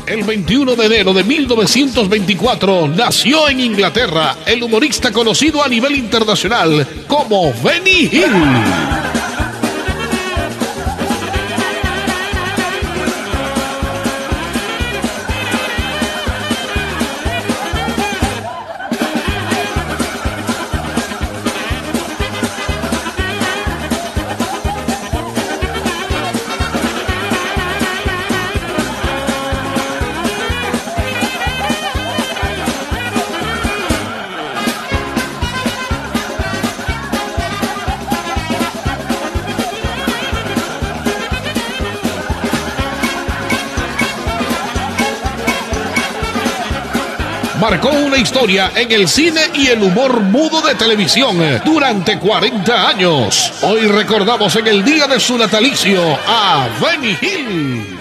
El 21 de enero de 1924 nació en Inglaterra el humorista conocido a nivel internacional como Benny Hill. Marcó una historia en el cine y el humor mudo de televisión durante 40 años. Hoy recordamos en el día de su natalicio a Benny Hill.